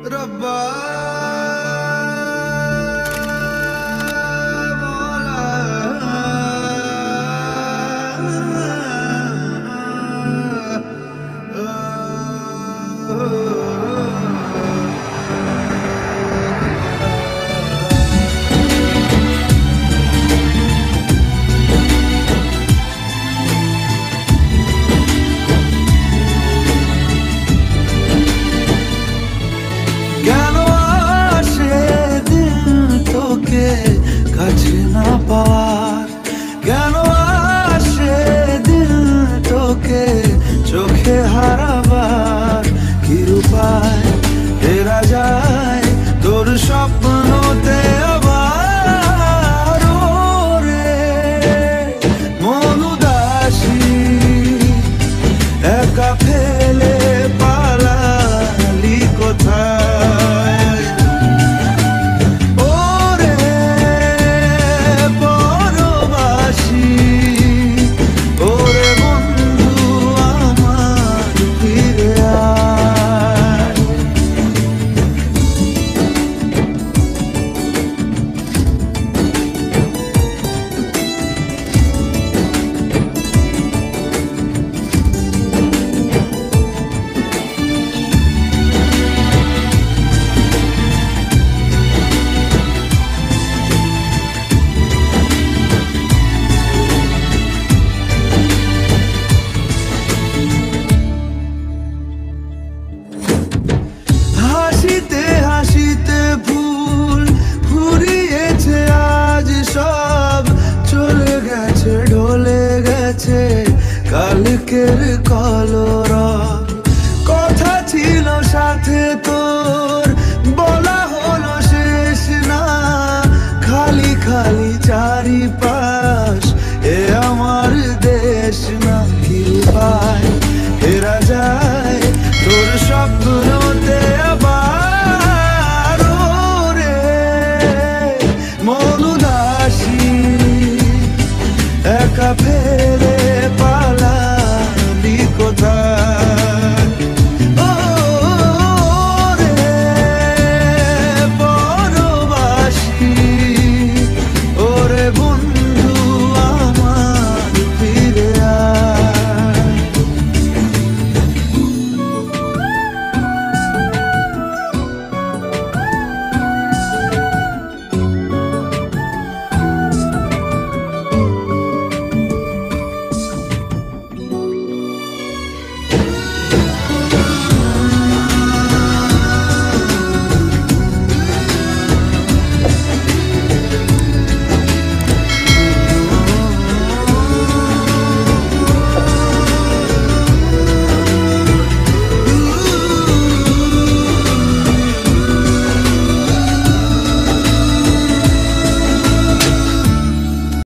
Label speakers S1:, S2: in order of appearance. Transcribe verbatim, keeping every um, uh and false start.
S1: रब्बा কাছে না পাওয়ার কেন আসে দিল তোকে চোখে হারাবার কি উপায় ফেরা যায় তোর স্বপ্নতে আবার রে মন উদাসী একা ফেলে পালালি কোথায় হাসিতে হাসিতে ভুল ফুরিয়েছে আজ সব চলে গেছে ঢলে গেছে কালকের কলরব কথা ছিল সাথে